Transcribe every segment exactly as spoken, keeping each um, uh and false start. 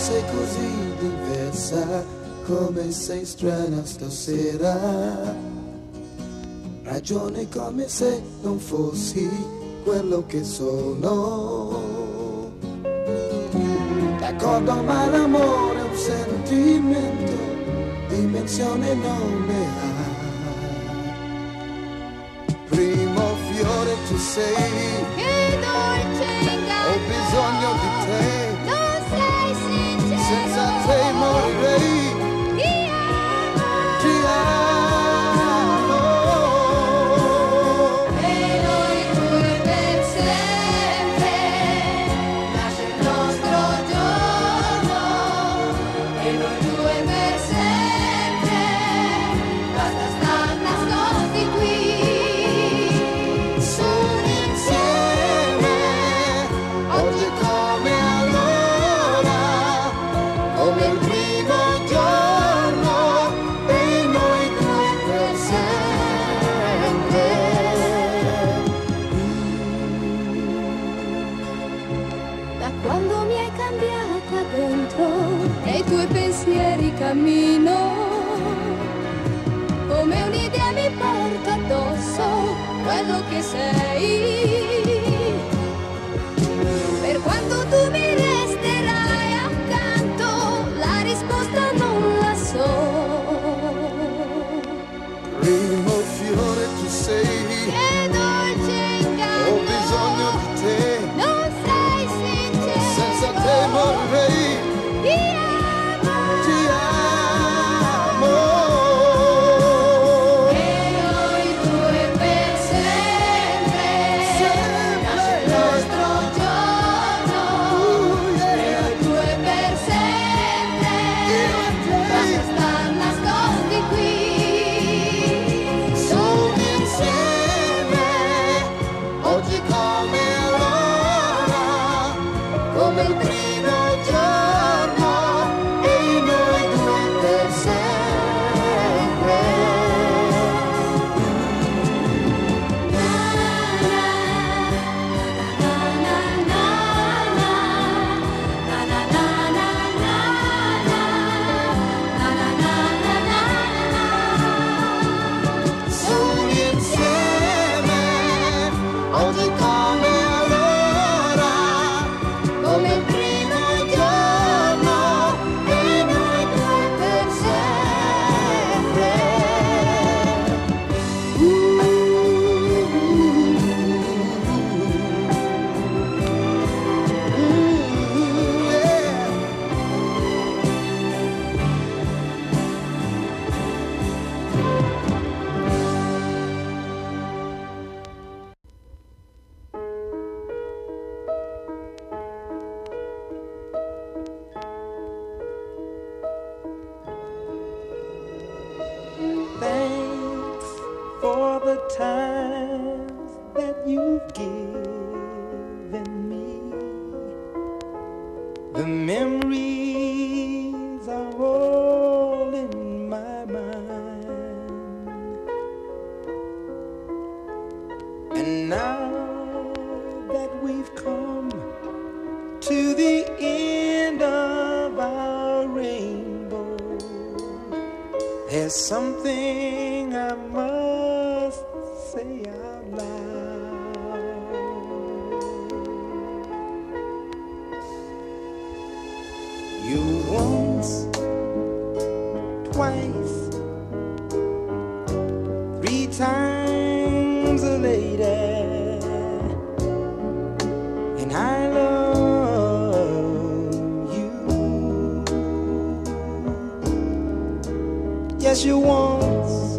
sei così diversa, come sei strana stasera. Ragioni come se non fossi quello che sono. D'accordo, ma l'amore è un sentimento, dimensione non ne ha. Primo fiore tu sei, che dolce inganno, ho bisogno di te, non sei sincero, senza te morirei. Ti amo, Ti amo. e noi due per sempre, nasce il nostro giorno, e noi due per sempre, basta star nascosti qui. Sono insieme, oggi come allora, come il primo giorno, e noi due per sempre. Da quando mi hai cambiata dentro, nei tuoi pensieri cammino, come un'idea mi porto addosso quello che sei. Per quanto tu mi resterai accanto, la risposta non la so. Primo fiore tu sei, Che dolce inganno, ho bisogno di te, non sei sincero, senza te morirei. Ti amo, Ti amo. e noi due per sempre, nasce il nostro giorno, e noi due per sempre, basta star nascosti qui. Sono insieme, oggi come allora, come il primo giorno, e noi due per sempre. Sono insieme, oggi come allora, come il primo giorno, e noi due per sempre. Mm, yeah. Thanks for the times that you've given me. The memories are all in my mind. And now that we've come to the end of our rainbow, there's something I must say out loud. You once, twice, three times a lady, and I love you. Yes, you once,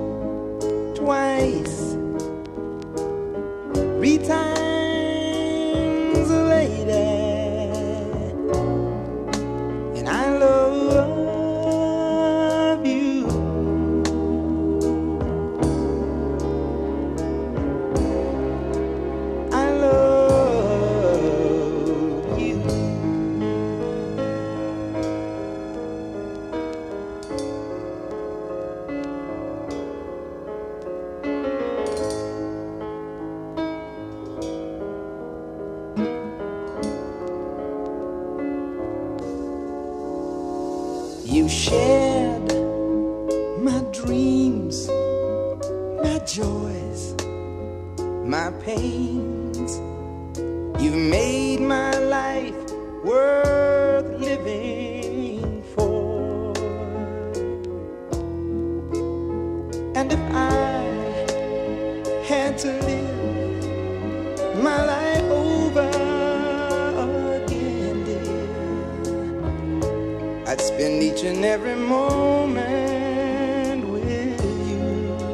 twice, three times a lady, and I love you. I love you. You shared my dreams, my joys, my pains. You've made my life worth living for. And if I had to live my life over again, dear, I'd spend each and every moment with you.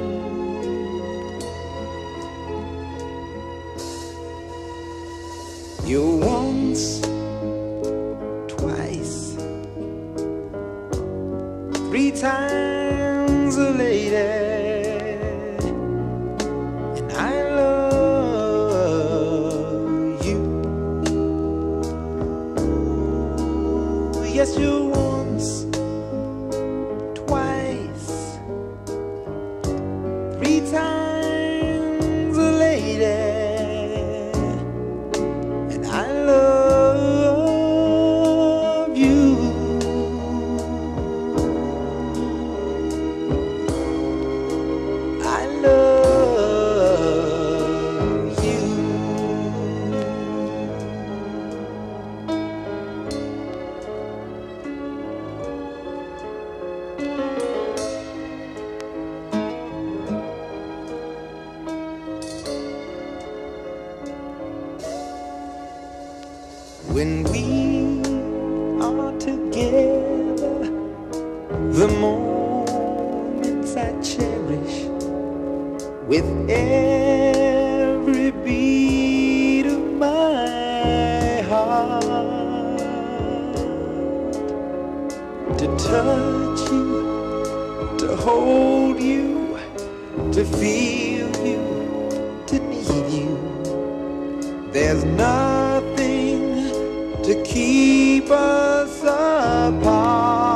You're once, twice, three times a lady. Yes, you're once, twice, three times a lady, and I love you. I love you. When we are together, the moments I cherish with every beat of my heart. To touch you, to hold you, to feel you, to need you. There's nothing to keep us apart.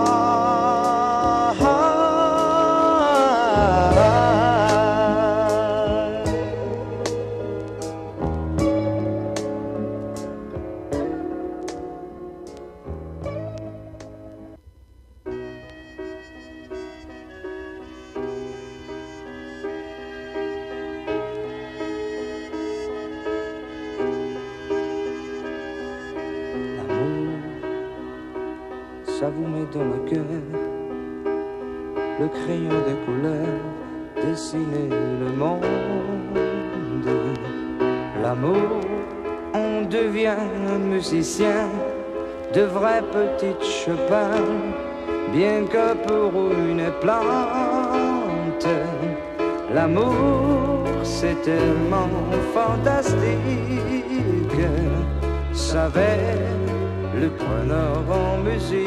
Ça vous met dans le cœur le crayon de couleur, dessiner le monde. L'amour, on devient musicien, de vrais petits chopins, bien que pour une plante. L'amour, c'est tellement fantastique, savait le preneur en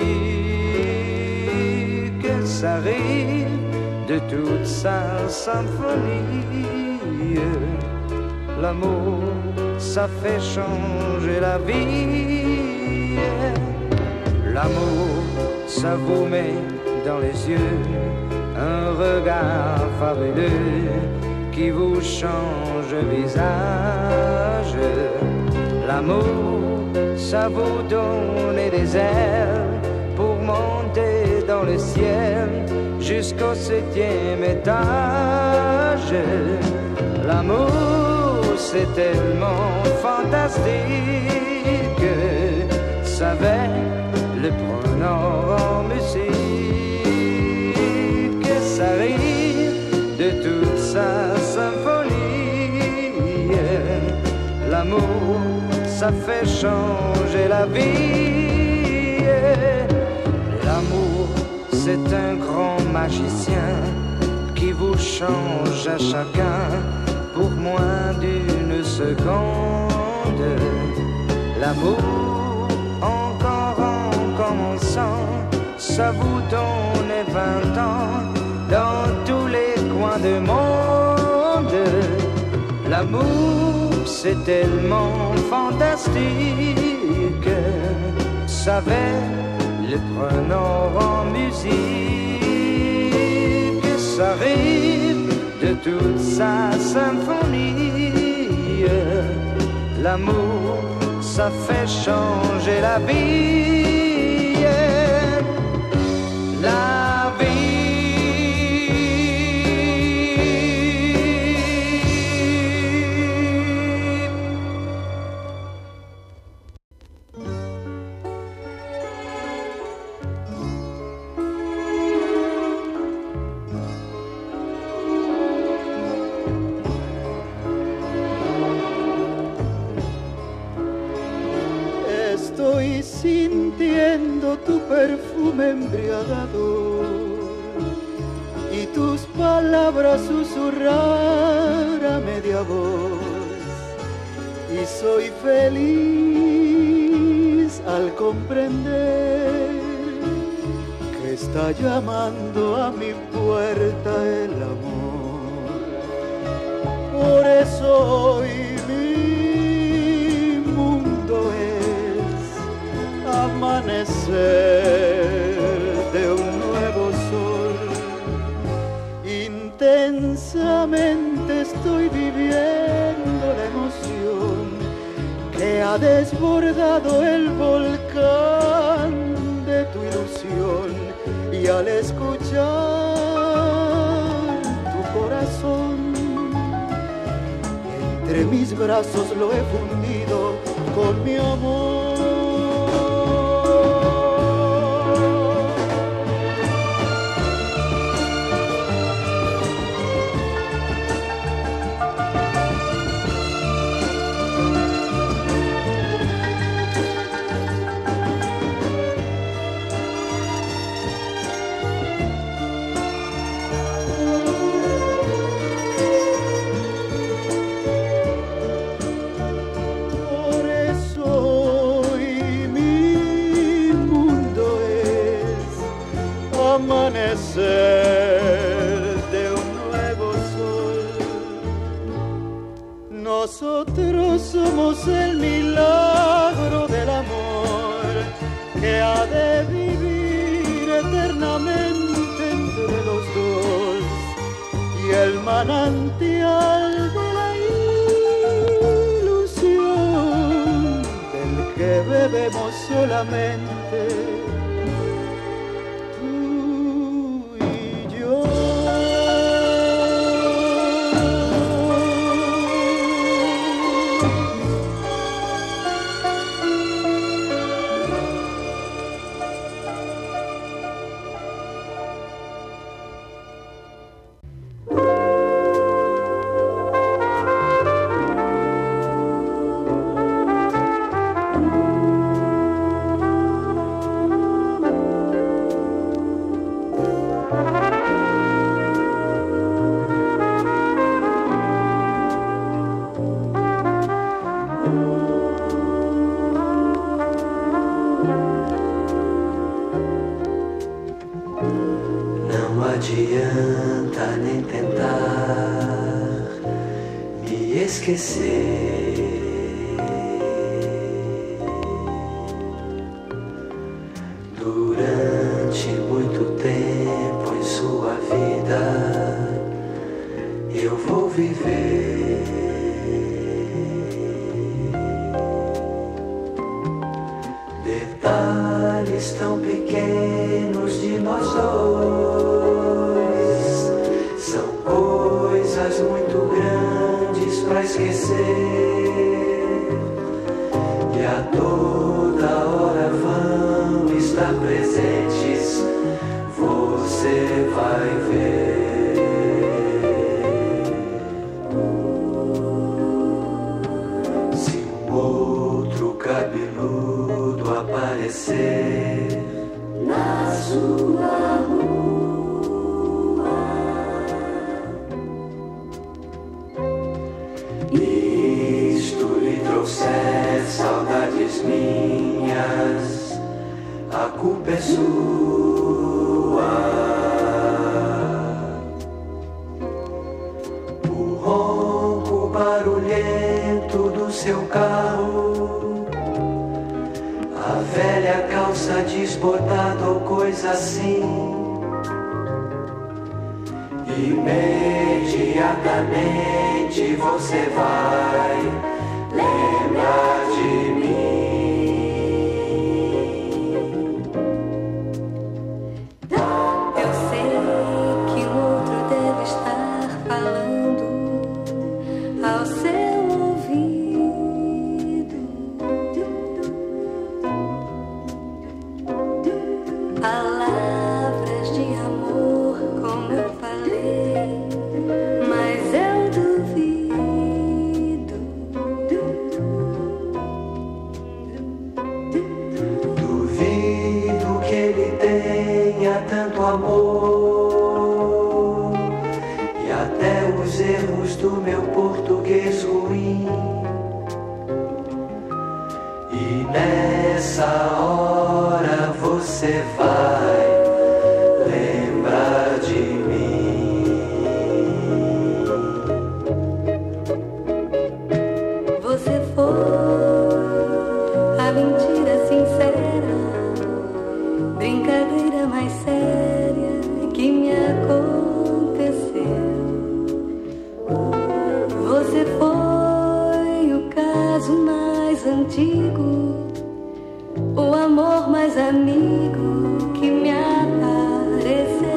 musique, ça rit de toute sa symphonie. L'amour, ça fait changer la vie. L'amour, ça vous met dans les yeux un regard fabuleux qui vous change le visage. L'amour, ça vous donne des ailes pour monter dans le ciel jusqu'au septième étage. L'amour, c'est tellement fantastique, savait le prenant en musique, ça rit de toute sa symphonie. L'amour, ça fait changer la vie. L'amour, c'est un grand magicien qui vous change à chacun pour moins d'une seconde. L'amour, encore en commençant, ça vous donne vingt ans dans tous les coins du monde. L'amour, c'est tellement fantastique, savait le prenant en musique, ça rit de toute sa symphonie. L'amour, ça fait changer la vie. tu perfume embriagador y tus palabras susurrar a media voz. Y soy feliz al comprender que está llamando a mi puerta el amor. Por eso hoy mi mundo es amanecer de un nuevo sol. Intensamente estoy viviendo la emoción que ha desbordado el volcán de tu ilusión. Y al escuchar tu corazón, entre mis brazos lo he fundido con mi amor. De un nuevo sol. Nosotros somos el milagro del amor que ha de vivir eternamente entre los dos, y el manantial de la ilusión del que bebemos solamente. adianta nem tentar me esquecer. Durante muito tempo em sua vida eu vou viver. Detalhes tão pequenos de nós dois são coisas muito grandes pra esquecer, e a toda hora vão estar presentes, você vai ver. Se um outro cabeludo aparecer na sua rua, isto lhe trouxer saudades minhas, a culpa é sua. O ronco barulhento do seu carro, a velha calça desbotada ou coisa assim, imediatamente você vai lembrar de mim. Eu sei que o outro deve estar falando ao seu ouvido palavras de amor, como eu falei, mas eu duvido. amor e até os erros do meu português ruim. E nessa hora você vai lembrar de mim. Você foi a mentira sincera, brincadeira mais séria que me aconteceu. Você foi o caso mais antigo, o amor mais amigo que me apareceu.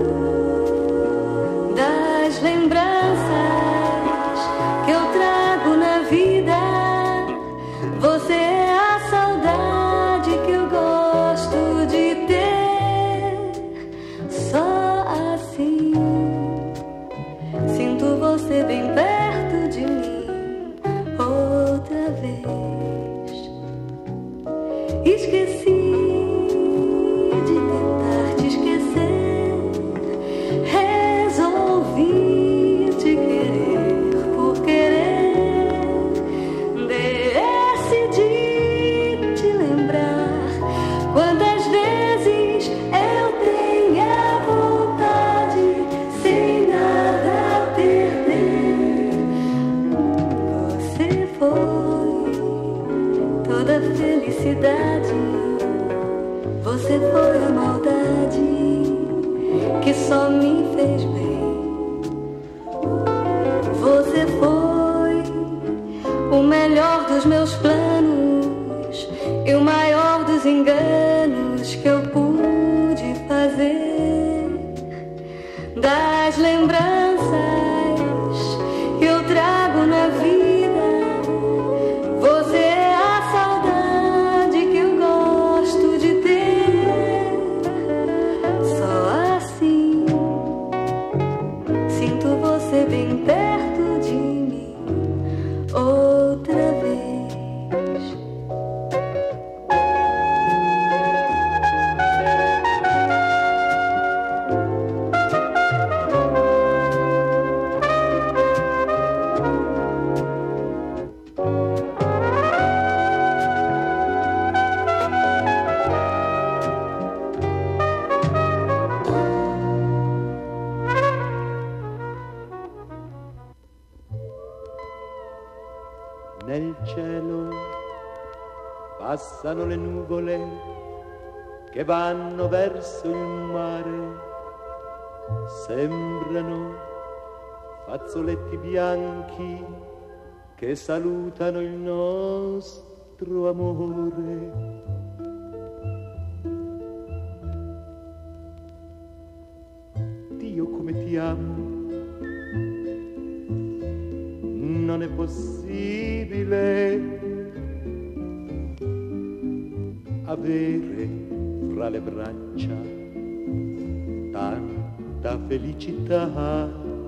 Das lembranças que eu trago na vida, você é a saudade que eu gosto de ter. Só assim sinto você bem perto de mim outra vez. Esqueci de tentar te esquecer, resolvi te querer por querer, decidi te lembrar quantas vezes eu tenho a vontade sem nada a perder. Você foi toda felicidade, você foi a maldade que só me fez bem. Você foi o melhor dos meus planos e o maior dos enganos que eu pude fazer. Das lembranças que eu trago na vida, você é a saudade que eu gosto de ter. Só assim sinto você bem perto de mim outra vez. Nel cielo passano le nuvole che vanno verso il mare, sembrano fazzoletti bianchi che salutano il nostro amore. Dio come ti amo, non è possibile avere fra le braccia tanta felicità,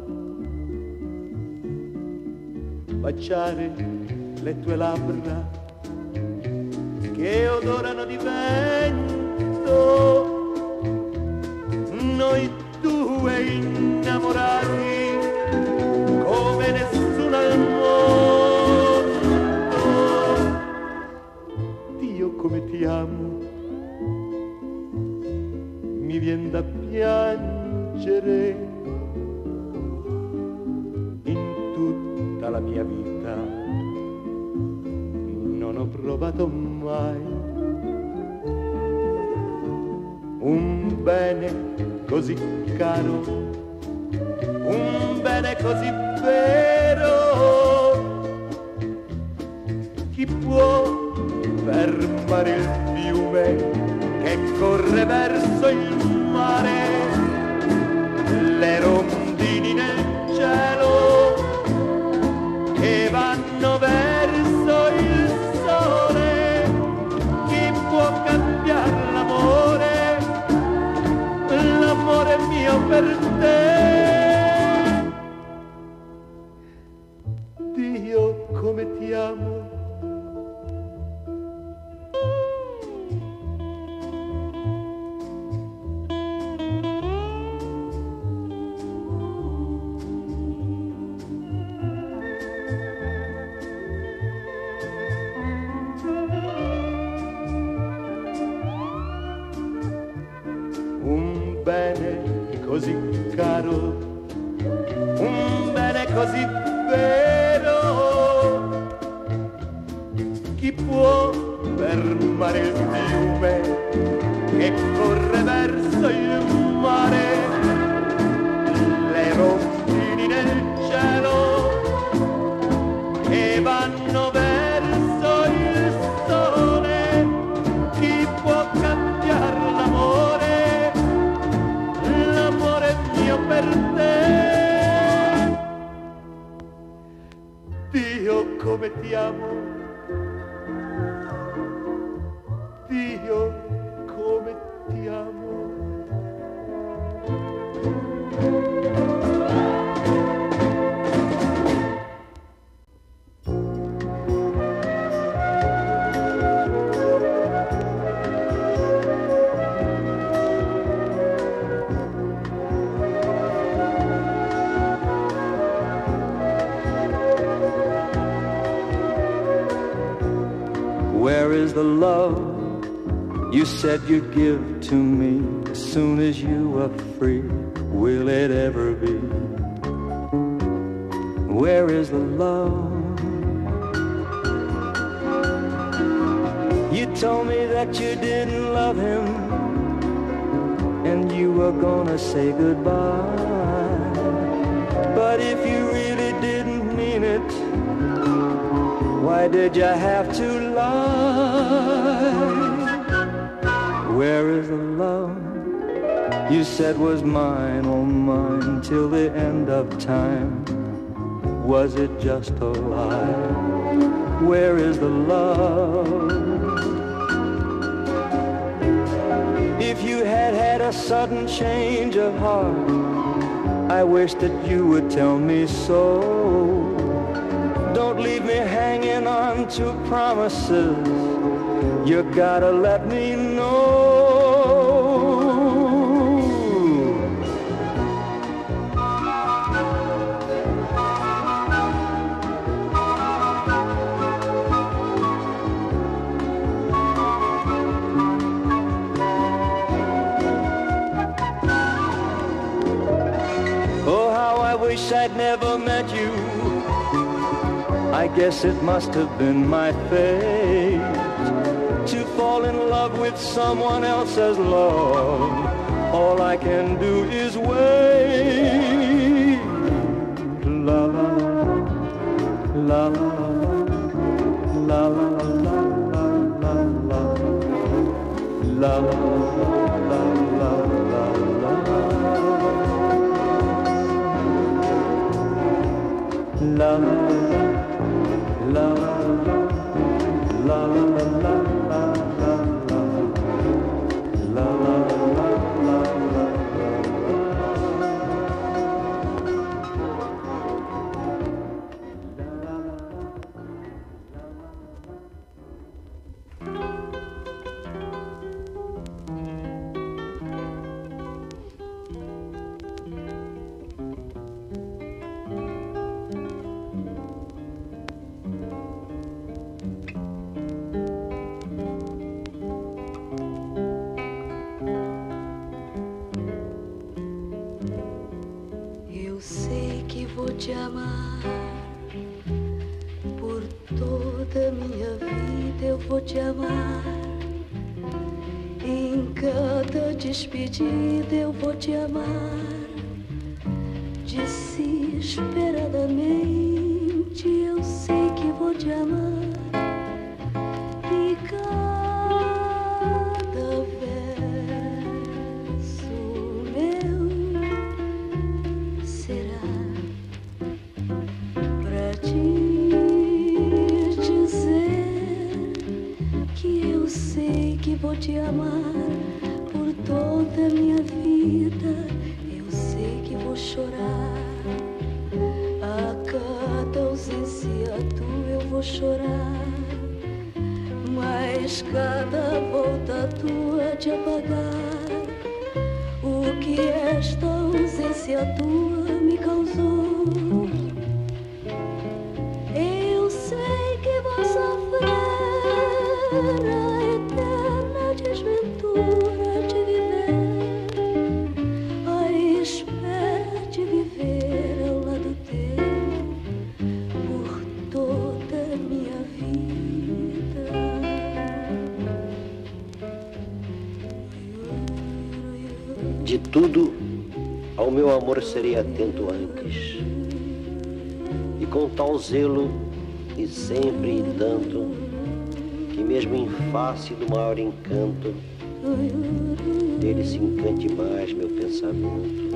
baciare le tue labbra che odorano di vento, noi due innamorati come nessuno al mondo. Dio come ti amo, mi vien da piangere. In tutta la mia vita non ho provato mai un bene così caro, un bene così vero. Chi può fermare il fiume che corre verso il mare, le rondini nel cielo che vanno verso il sole? Chi può cambiare l'amore, l'amore mio per te? Dio come ti amo, così caro, un bene così vero. Chi può fermare il fiume che corre verso il mare, le rondini nel cielo che vanno verso il sole? Chi può cambiare l'amore, l'amore mio per te? Dio come ti amo, Dio come ti amo. Where is the love you said you'd give to me as soon as you were free? Will it ever be? Where is the love? You told me that you didn't love him and you were gonna say goodbye. But if you really didn't mean it, why did you have to lie? Where is the love you said was mine, oh mine, till the end of time? Was it just a lie? Where is the love? If you had had a sudden change of heart, I wish that you would tell me so. Don't leave me hanging on to promises. You gotta let me know. Oh, how I wish I'd never met you. I guess it must have been my fate to fall in love with someone else's love. All I can do is wait. La la la la la la la la la la la la la la la la la. La la la la la la la la la la te amar por toda minha vida, eu vou te amar. Em cada despedida eu vou te amar. Desesperadamente eu sei que vou te amar. E cada verso meu será pra te dizer que eu sei que vou te amar por toda a minha vida. Eu sei que vou chorar a cada ausência tua, eu vou chorar. Mas cada volta tua de apagar o que esta ausência tua me causou. Eu sei que vou sofrer a eterna desventura de viver a De tudo, ao meu amor serei atento antes, e com tal zelo, e sempre e tanto, que mesmo em face do maior encanto, dele se encante mais meu pensamento.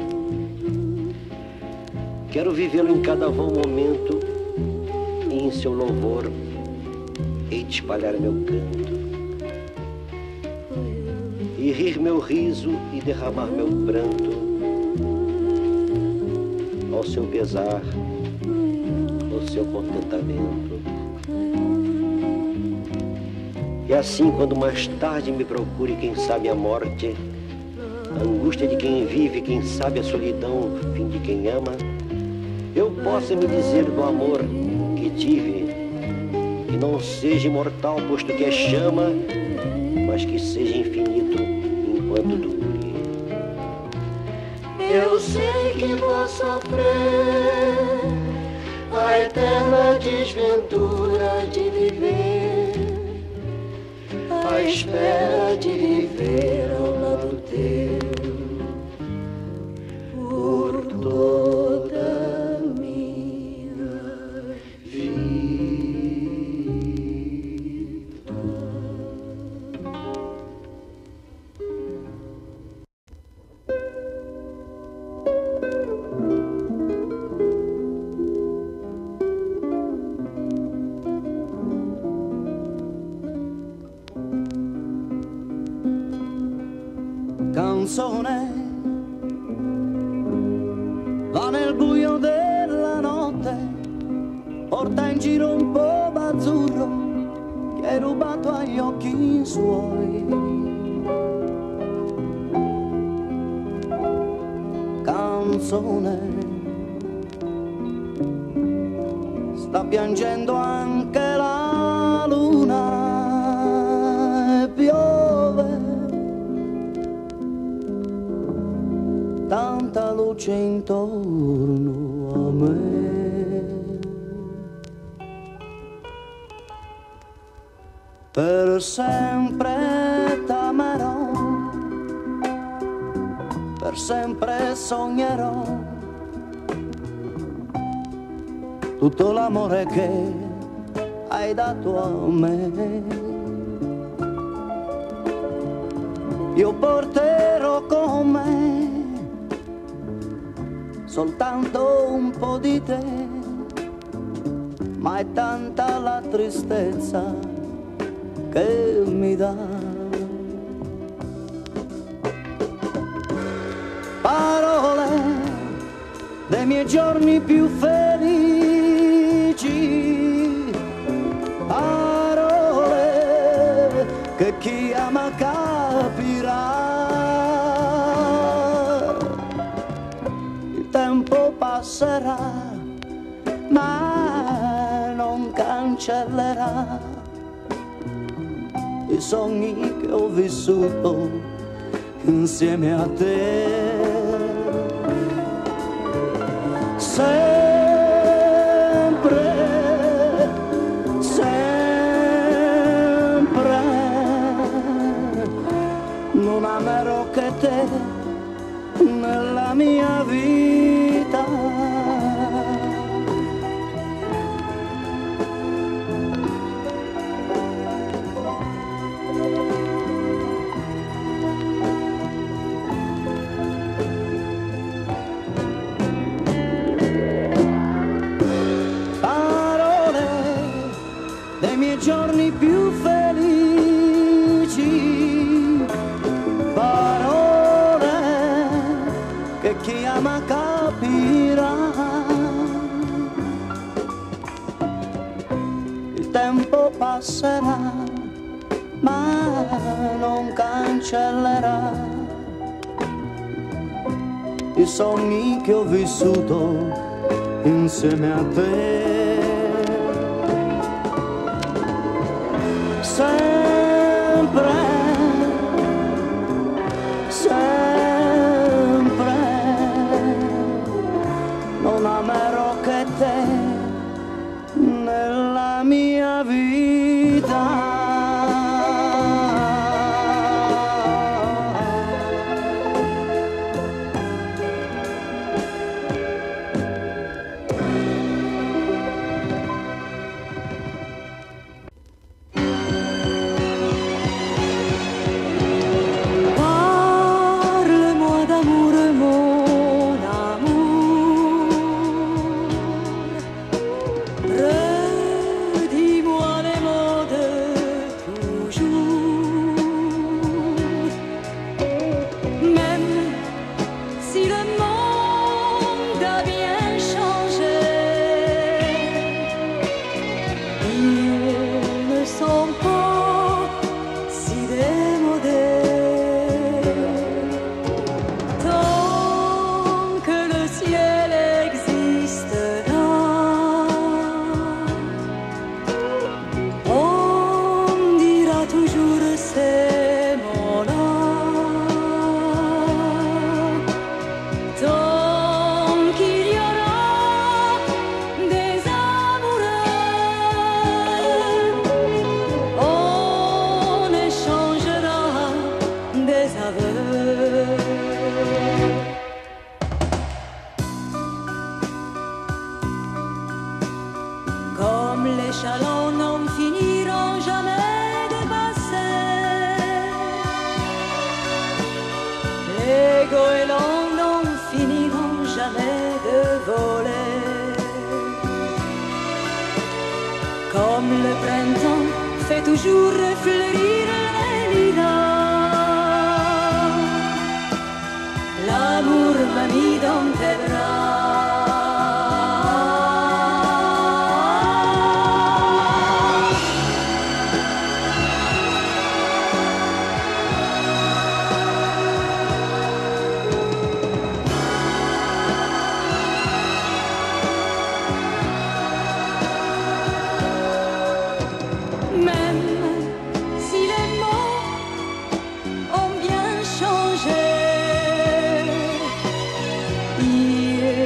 Quero vivê-lo em cada vão momento, e em seu louvor hei de espalhar meu canto, e rir meu riso e derramar meu pranto ao seu pesar, ao seu contentamento. E assim, quando mais tarde me procure, quem sabe a morte, a angústia de quem vive, quem sabe a solidão, fim de quem ama, eu possa me dizer do amor que tive, que não seja imortal, posto que é chama, mas que seja infinito enquanto dure. Eu sei que vou sofrer a eterna desventura de viver, à espera de viver ao lado teu por toda minha vida. Canzone va nel buio della notte, porta in giro un po' d'azzurro che hai rubato agli occhi suoi. Canzone, sta piangendo anche la luna e piove tanta luce intorno a me. Per sempre t'amerò, per sempre sognerò tutto l'amore che hai dato a me. Io porterò con me soltanto un po' di te, ma è tanta la tristezza che mi dà. Parole dei miei giorni più felici, parole che chi ama capirà. Passerà, ma non cancellerà i sogni che ho vissuto insieme a te. Sempre, sempre non amerò che te nella mia vita. Giorni più felici, parole che chi ama capirà. Il tempo passerà, ma non cancellerà i sogni che ho vissuto insieme a te. Sempre, sempre non amerò che te nella mia vita. heureux. Comme les chalands n'en finiront jamais de passer, les goélands n'en finiront jamais de voler. Comme le printemps fait toujours fleurir les lilas, l'amour m'a mis dans tes bras. Il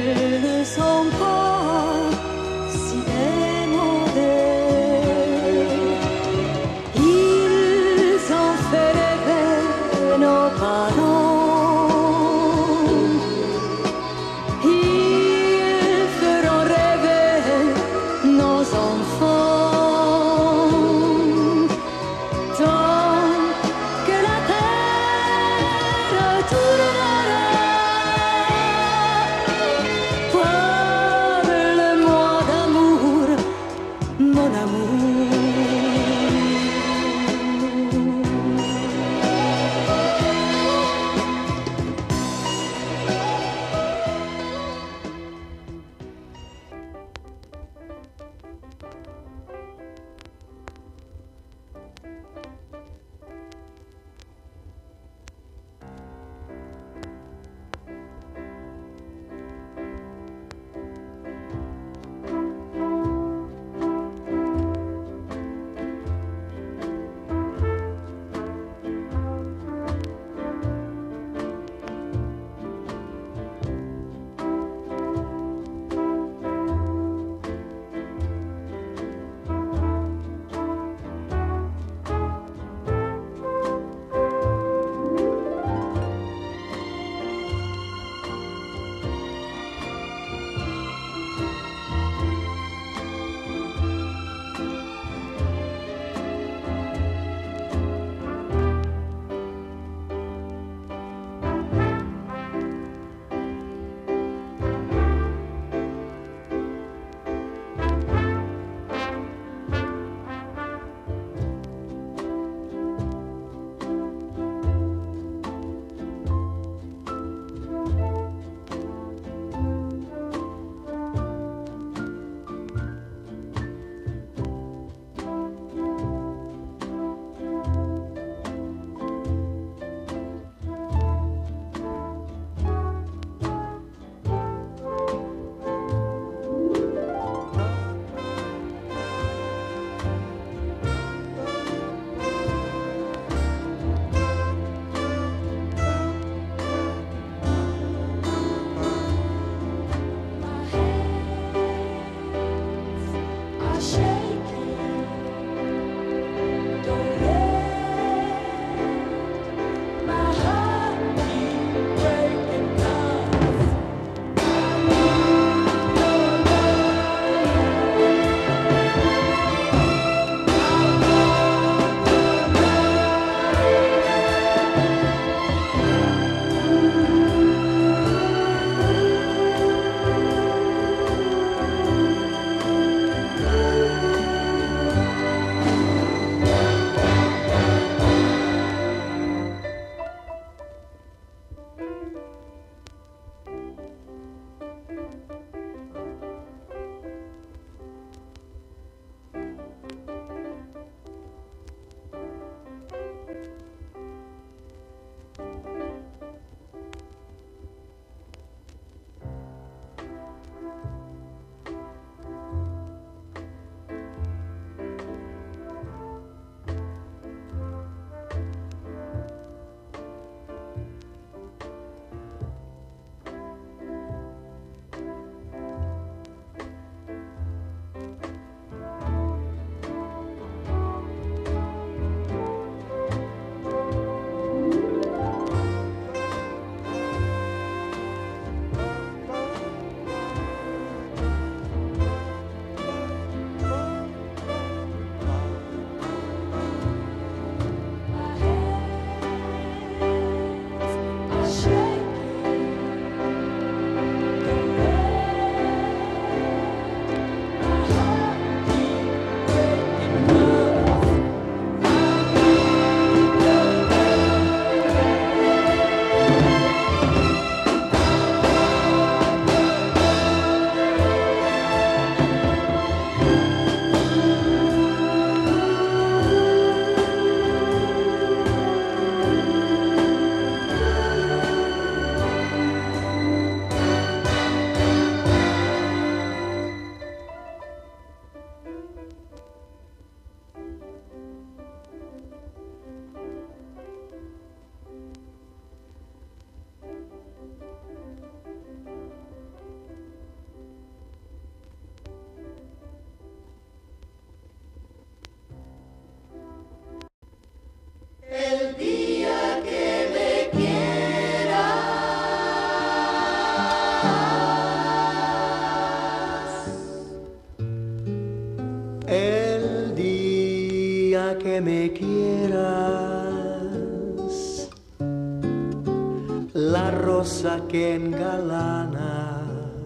la rosa que engalana.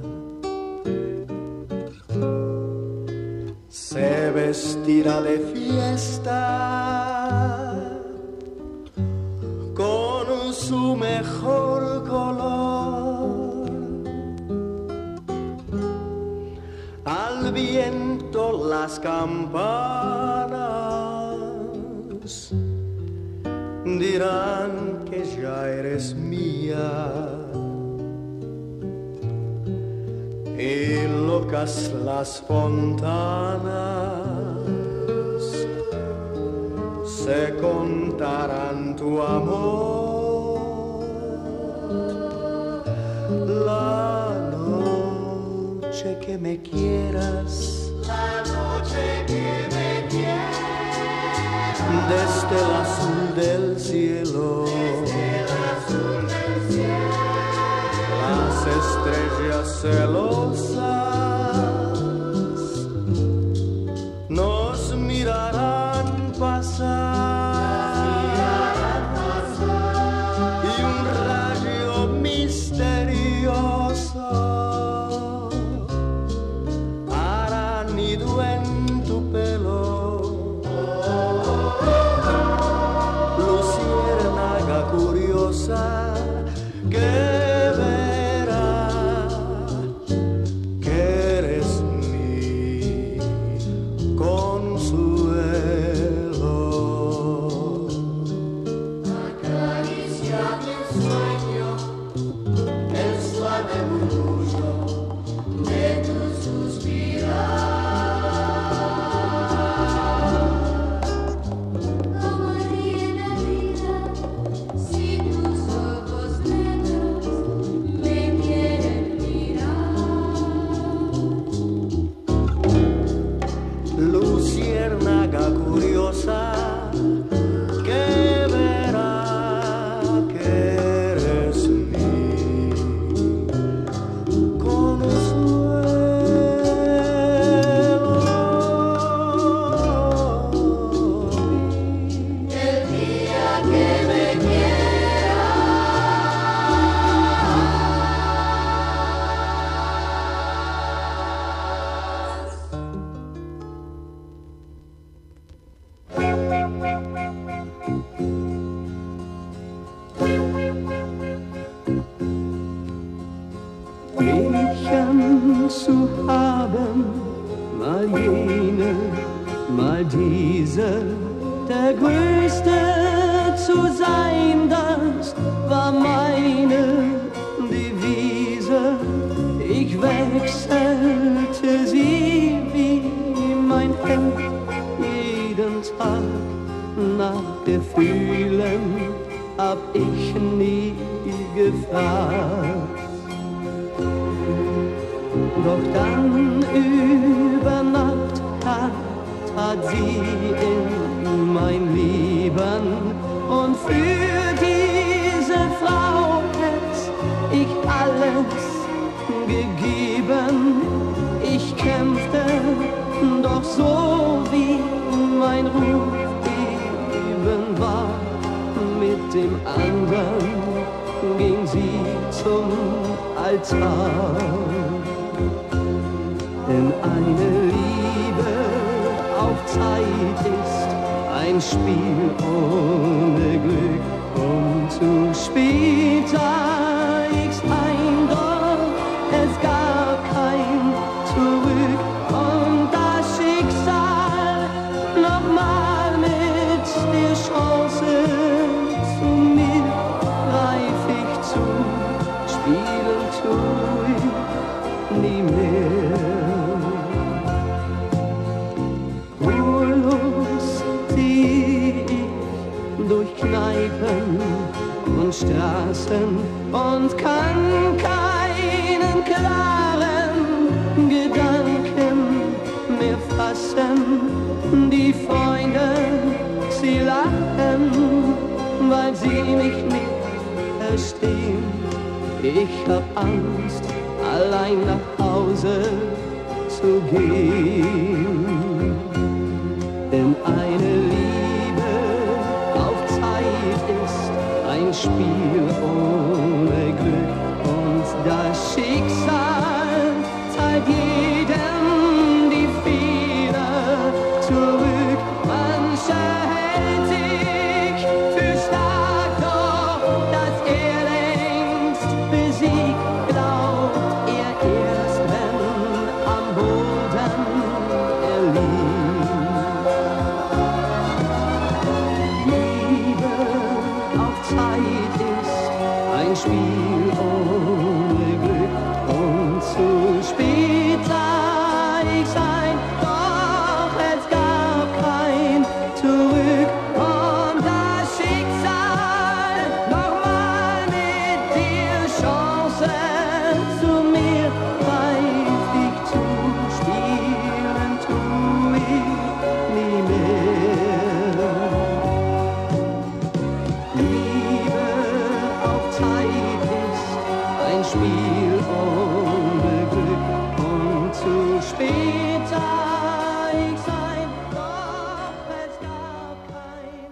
Se vestirá de fiesta con su mejor color. Al viento las campanas dirán que ya eres mía, y locas las fontanas se contarán tu amor. La noche que me quieras, la noche que me quieras, desde el azul del cielo, desde el azul del cielo, las estrellas celosas nos mirarán pasar, y un rayo misterioso hará nido en tu pelo. Luciérnaga curiosa que zu haben, mal jene, mal diese, der Größte zu sein, das war meine Devise. Ich wechselte sie wie mein Hemd jeden Tag, nach Gefühlen hab ich nie gefragt. Doch dann über Nacht hat, hat sie in mein Leben, und für diese Frau hätt ich alles gegeben. Ich kämpfte, doch so wie mein Ruf eben war, mit dem anderen ging sie zum Altar. Denn eine Liebe auf Zeit ist ein Spiel ohne Glück, und zu spät sah ich's ein, doch es gab kein Zurück. Und das Schicksal nochmal mit der Chance zu mir greif ich zu, spielen tu ich nie mehr. Durch Kneipen und Straßen und kann keinen klaren Gedanken mehr fassen. Die Freunde, sie lachen, weil sie mich nicht verstehen. Ich hab Angst, allein nach Hause zu gehen. Denn eine Liebe auf Zeit ist ein Spiel ohne Spiel ohne Glück und zu spät sah ich sein, doch es gab kein Zurück und das Schicksal nochmal mit dir Chancen zu mir weitig zu spielen tu ich nie mehr. Liebe auf Zeit ist ein Spiel ohne Glück und zu spät sah ich sein, doch es gab kein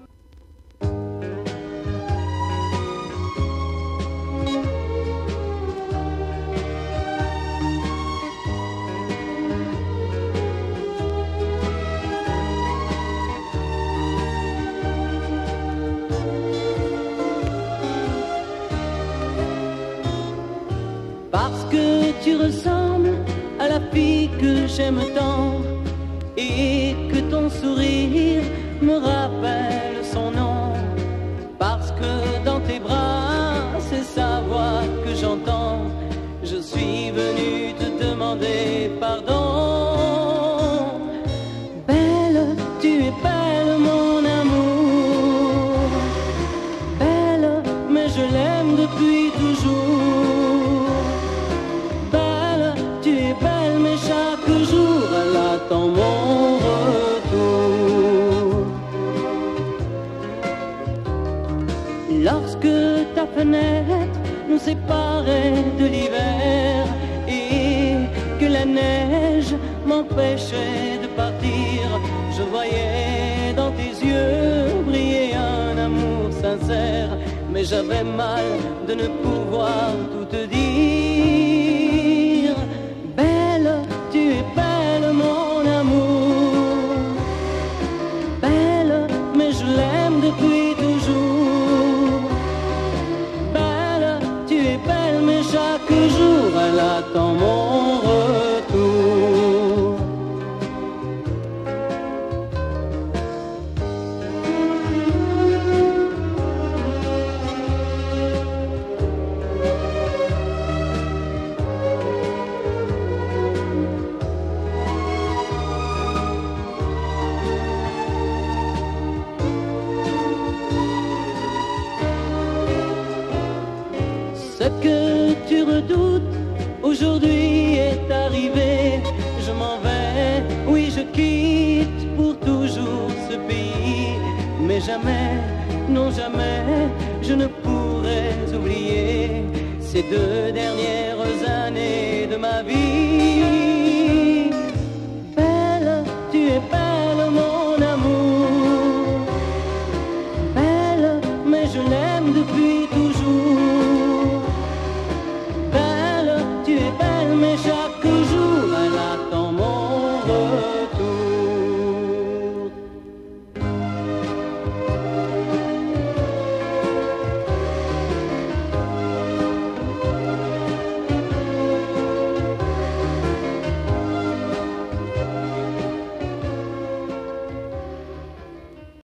Parce que tu ressembles à la fille que j'aime tant et que ton sourire me rappelle son nom. Parce que dans tes bras, c'est sa voix que j'entends. Je suis venu te demander pardon. Belle, tu es belle mon amour. Belle, mais je l'aime depuis toujours. Belle, tu es belle, mais chaque jour elle attend mon retour. Lorsque ta fenêtre nous séparait de l'hiver et que la neige m'empêchait de partir, je voyais dans tes yeux briller un amour sincère, mais j'avais mal de ne pouvoir tout te dire. Belle, tu es belle mon amour. Belle, mais je l'aime depuis toujours. Belle, tu es belle, mais chaque jour elle attend mon retour. Ce que tu redoutes aujourd'hui est arrivé. Je m'en vais, oui je quitte pour toujours ce pays. Mais jamais, non jamais, je ne pourrai oublier ces deux dernières années de ma vie.